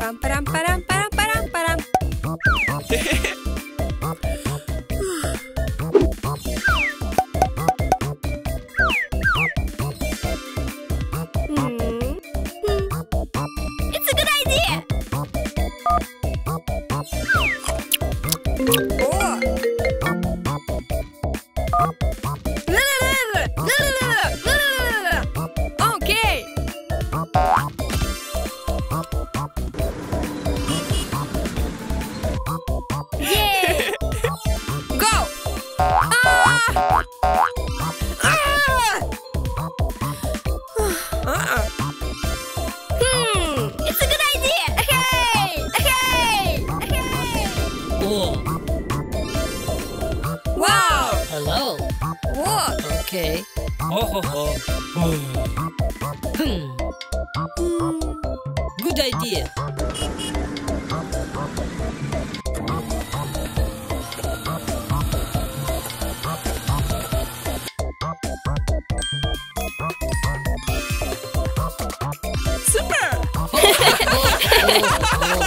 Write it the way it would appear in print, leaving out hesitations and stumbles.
Pam, param, param, param, param, param. It's a good idea! Okay. Yay! Go! Ah! Ah! It's a good idea! Hey! Hey! Hey! Oh, Wow! hello. Whoa! Okay. Oh, ho, ho. Hmm. Good idea. Super! Oh, oh, oh.